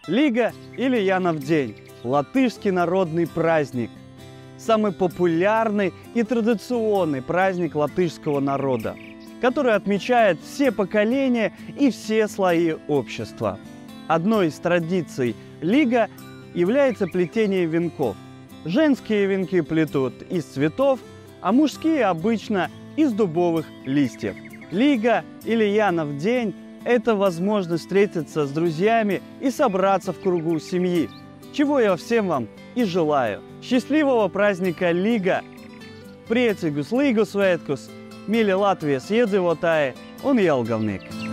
Лига или Янов день – латышский народный праздник. Самый популярный и традиционный праздник латышского народа, который отмечает все поколения и все слои общества. Одной из традиций Лига является плетение венков. Женские венки плетут из цветов, а мужские обычно из дубовых листьев. Лига или Янов день – это возможность встретиться с друзьями и собраться в кругу семьи, чего я всем вам и желаю. Счастливого праздника Лига! Priecīgus Līgu svētkus, mīļa Latvijas iedzīvotāji un Jelgavnieki!